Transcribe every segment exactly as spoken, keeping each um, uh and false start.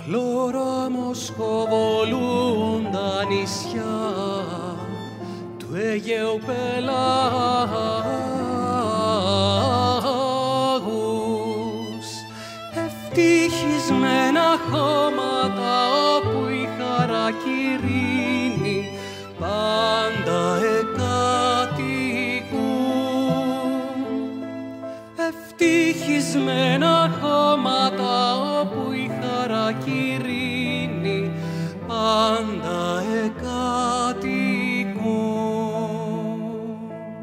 χλωρόμοσκοβολούν τα νησιά του Αιγαίου πελάγους, ευτυχισμένα χώματα όπου η χαρά κι η ειρήνη πάντα εκατοικούν. Ευτυχισμένα χώματα όπου η χαρά κι η ειρήνη πάντα εκατοικούν.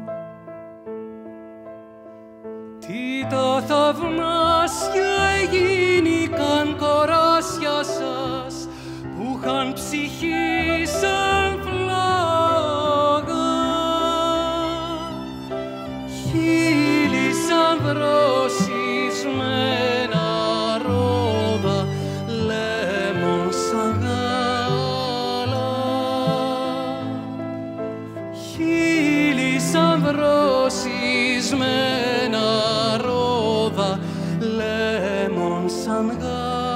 Τι τα θαυμάσια εγίνηκαν κοράσια σας που είχαν ψυχή σαν φλόγα, χείλη σαν δροσισμένα ρόδα, λέμον σαν γάλα, χείλη σαν δροσισμένα ρόδα, λέμον σαν γάλα.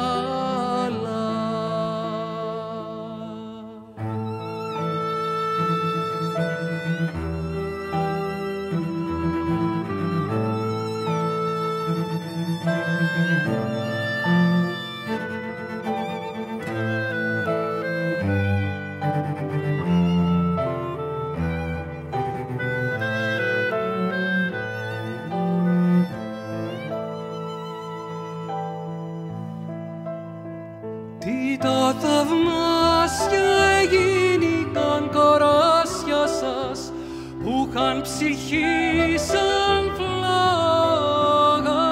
Τι τα θαυμάσια εγίνηκαν κοράσια σας που είχαν ψυχή σαν φλόγα,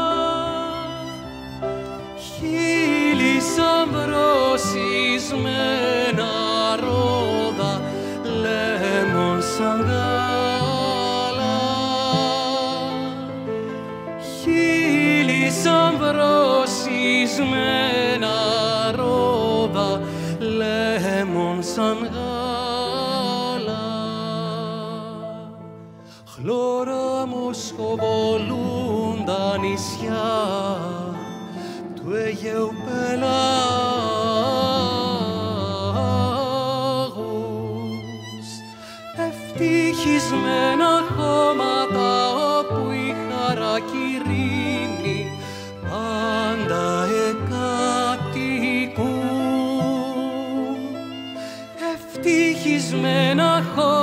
χείλη σαν δροσισμένα ρόδα, λέμον σαν γάλα, χείλη σαν δροσισμένα ρόδα, λέμον σαν γάλα. Χλωρόμοσκοβολούν τα νησιά του Αιγαίου πελάγους, ευτυχισμένα χώματα όπου η χαρά κι η ειρήνη πάντα εκατοικούν. Ευτυχισμένα χώματα